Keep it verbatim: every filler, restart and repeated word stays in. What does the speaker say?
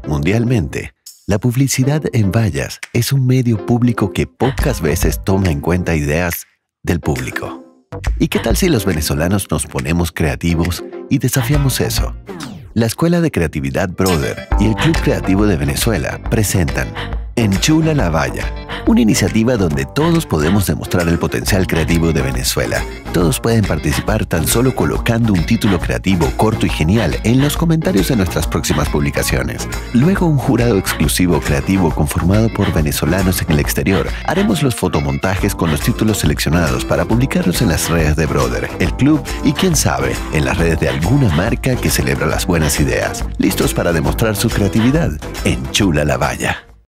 Mundialmente, la publicidad en vallas es un medio público que pocas veces toma en cuenta ideas del público. ¿Y qué tal si los venezolanos nos ponemos creativos y desafiamos eso? La Escuela de Creatividad Brother y el Club Creativo de Venezuela presentan Enchula la Valla, una iniciativa donde todos podemos demostrar el potencial creativo de Venezuela. Todos pueden participar tan solo colocando un título creativo, corto y genial en los comentarios de nuestras próximas publicaciones. Luego, un jurado exclusivo creativo conformado por venezolanos en el exterior. Haremos los fotomontajes con los títulos seleccionados para publicarlos en las redes de Brother, el club y, quién sabe, en las redes de alguna marca que celebra las buenas ideas. ¿Listos para demostrar su creatividad? Enchula la Valla.